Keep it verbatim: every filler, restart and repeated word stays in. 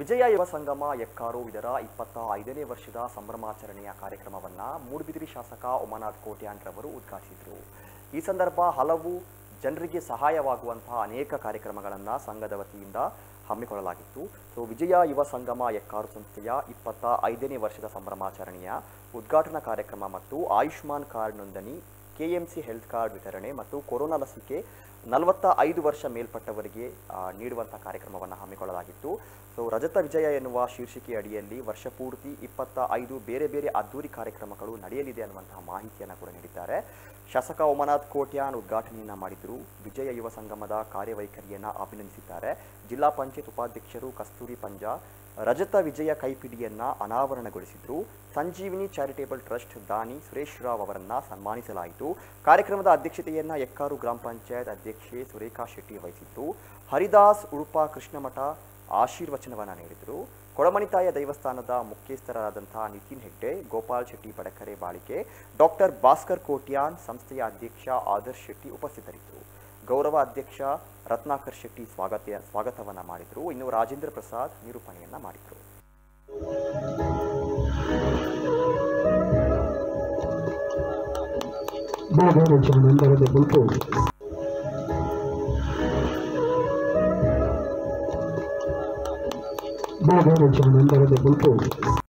ವಿಜಯ ಯುವ ಸಂಗಮ ಎಕ್ಕಾರು ಇದರ ಇಪ್ಪತ್ತ ಐದನೇ ವರ್ಷದ ಸಂಭ್ರಮಾಚರಣೆಯ ಕಾರ್ಯಕ್ರಮವನ್ನು ಮೂಡುಬಿದಿರೆ ಶಾಸಕ ಉಮಾನಾಥ್ ಕೋಟ್ಯಾನ್ ರವರು ಉದ್ಘಾಟಿಸಿದರು. ಈ ಸಂದರ್ಭ ಹಲವು ಜನರಿಗೆ ಸಹಾಯವಾಗುವಂತಹ ಅನೇಕ ಕಾರ್ಯಕ್ರಮಗಳನ್ನು ಸಂಘದ ವತಿಯಿಂದ ಹಮ್ಮಿಕೊಳ್ಳಲಾಗಿತ್ತು. ಸೊ ವಿಜಯ ಯುವ ಸಂಗಮ ಎಕ್ಕಾರು ಸಂಸ್ಥೆಯ ಇಪ್ಪತ್ತ ಐದನೇ ವರ್ಷದ ಸಂಭ್ರಮಾಚರಣೆಯ ಉದ್ಘಾಟನಾ ಕಾರ್ಯಕ್ರಮ ಮತ್ತು ಆಯುಷ್ಮಾನ್ ಕಾರ್ಡ್ ನೋಂದಣಿ, ಕೆಎಂಸಿ ಹೆಲ್ತ್ ಕಾರ್ಡ್ ವಿತರಣೆ ಮತ್ತು ಕೊರೋನಾ ಲಸಿಕೆ ನಲವತ್ತ ಐದು ವರ್ಷ ಮೇಲ್ಪಟ್ಟವರಿಗೆ ನೀಡುವಂಥ ಕಾರ್ಯಕ್ರಮವನ್ನು ಹಮ್ಮಿಕೊಳ್ಳಲಾಗಿತ್ತು. ಸೊ ರಜತ ವಿಜಯ ಎನ್ನುವ ಶೀರ್ಷಿಕೆ ಅಡಿಯಲ್ಲಿ ವರ್ಷ ಪೂರ್ತಿ ಇಪ್ಪತ್ತ ಐದು ಬೇರೆ ಬೇರೆ ಅದ್ದೂರಿ ಕಾರ್ಯಕ್ರಮಗಳು ನಡೆಯಲಿದೆ ಅನ್ನುವಂತಹ ಮಾಹಿತಿಯನ್ನು ಕೂಡ ನೀಡಿದ್ದಾರೆ. ಶಾಸಕ ಉಮಾನಾಥ್ ಕೋಟ್ಯಾನ್ ಉದ್ಘಾಟನೆಯನ್ನು ಮಾಡಿದರು. ವಿಜಯ ಯುವ ಸಂಗಮದ ಕಾರ್ಯವೈಖರಿಯನ್ನು ಅಭಿನಂದಿಸಿದ್ದಾರೆ. ಜಿಲ್ಲಾ ಪಂಚಾಯತ್ ಉಪಾಧ್ಯಕ್ಷರು ಕಸ್ತೂರಿ ಪಂಜಾ ರಜತ ವಿಜಯ ಕೈಪಿಡಿಯನ್ನು ಅನಾವರಣಗೊಳಿಸಿದರು. ಸಂಜೀವಿನಿ ಚಾರಿಟೇಬಲ್ ಟ್ರಸ್ಟ್ ದಾನಿ ಸುರೇಶ್ ರಾವ್ ಅವರನ್ನು ಸನ್ಮಾನಿಸಲಾಯಿತು. ಕಾರ್ಯಕ್ರಮದ ಅಧ್ಯಕ್ಷತೆಯನ್ನು ಎಕ್ಕಾರು ಗ್ರಾಮ ಪಂಚಾಯತ್ ಅಧ್ಯಕ್ಷೆ ಸುರೇಖಾ ಶೆಟ್ಟಿ ವಹಿಸಿತ್ತು. ಹರಿದಾಸ್ ಉಡುಪ ಕೃಷ್ಣಮಠ ಆಶೀರ್ವಚನವನ್ನು ನೀಡಿದರು. ಕೊಡಮಣಿತಾಯ ದೇವಸ್ಥಾನದ ಮುಖ್ಯಸ್ಥರಾದಂಥ ನಿತಿನ್ ಹೆಗ್ಡೆ, ಗೋಪಾಲ್ ಶೆಟ್ಟಿ ಬಡಕರೆ ಬಾಳಿಕೆ, ಡಾಕ್ಟರ್ ಭಾಸ್ಕರ್ ಕೋಟ್ಯಾನ್, ಸಂಸ್ಥೆಯ ಅಧ್ಯಕ್ಷ ಆದರ್ಶ್ ಶೆಟ್ಟಿ ಉಪಸ್ಥಿತರಿದ್ದರು. ಗೌರವ ಅಧ್ಯಕ್ಷ ರತ್ನಾಕರ್ ಶೆಟ್ಟಿ ಸ್ವಾಗತ ಸ್ವಾಗತವನ್ನು ಮಾಡಿದರು. ಇನ್ನು ರಾಜೇಂದ್ರ ಪ್ರಸಾದ್ ನಿರೂಪಣೆಯನ್ನು ಮಾಡಿದರು. Mangalore, Mangalore,